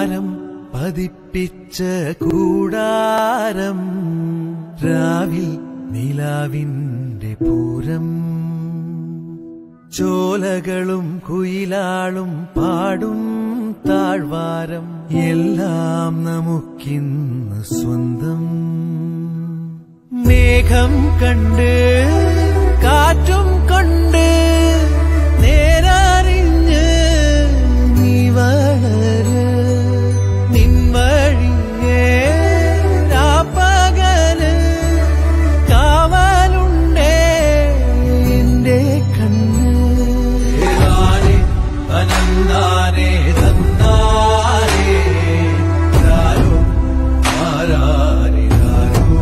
താരം പതിപ്പിച്ച കൂടാരം രാവിൽ നിലാവിന്റെ പൂരം ചോലകളും കുയിലാളും പാടും താഴ്വാരം എല്ലാം നമുക്കിന്ന് സ്വന്തം മേഘം കണ്ട് കാറ്റും കൊണ്ട് നേരറിഞ്ഞ് നീ വളര് നിൻ വഴിയേ രാപ്പകല് കാവലുണ്ടേ എന്റെ കണ്ണ് അനന്താനേ തന്നാരേ രാരോ ആരാരേ രാരോ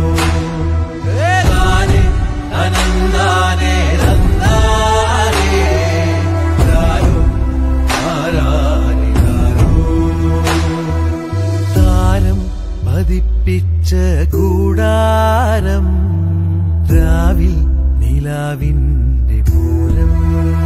അനന്താനേ തന്നാരേ രാരോ ആരാരേ രാരോ താരം പതിപ്പിച്ച കൂടാരം രാവിൽ നിലാവിന്റെ പൂരം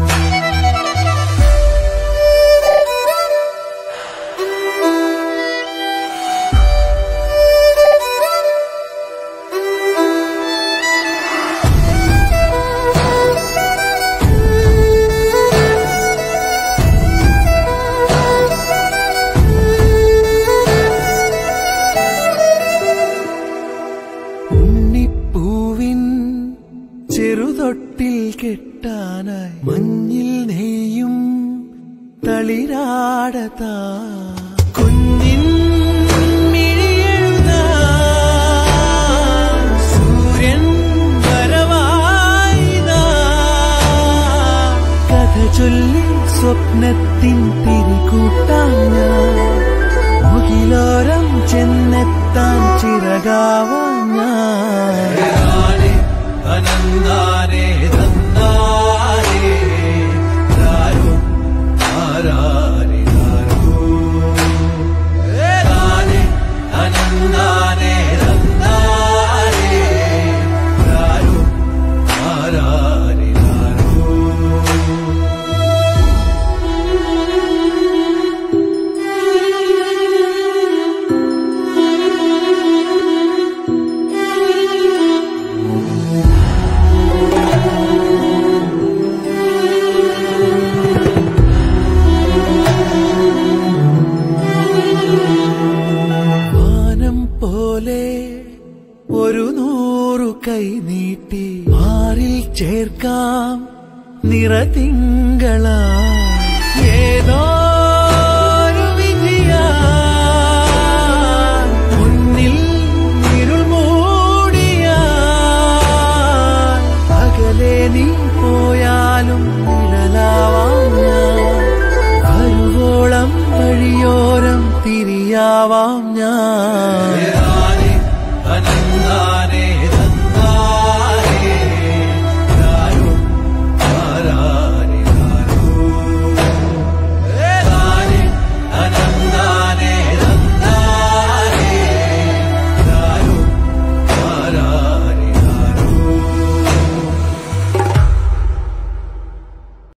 ചെറുതൊട്ടിൽ കെട്ടാനായി മഞ്ഞിൽ നെയ്യും തളിരാടതാ കുഞ്ഞിൻ മിഴിയെഴുതാ സൂര്യൻ വരവായിതാ കഥ ചൊല്ലി സ്വപ്നത്തിൻ തിരികൂട്ടാൻ മുകിലോരം ചെന്നെത്താൻ ചിറകാവാൻ അനന്താനേ തന്നാരേ രാരോ ആരാരേ രാരോ അനന്താനേ തന്നാരേ രാരോ ആരാരേ രാരോ ഒരു 100 കൈ നീട്ടി മാറിൽ ചേർക്കാം നിറതിങ്കളാ ഏതോ വിധിയാ മുന്നിൽ ഇരുൾ മൂടിയാ അകലെ നീ പോയാലും നിഴലാവാം ഞാൻ വരുവോളം വഴിയോരം തിരിയാവാം ഞാൻ അനന്താനേ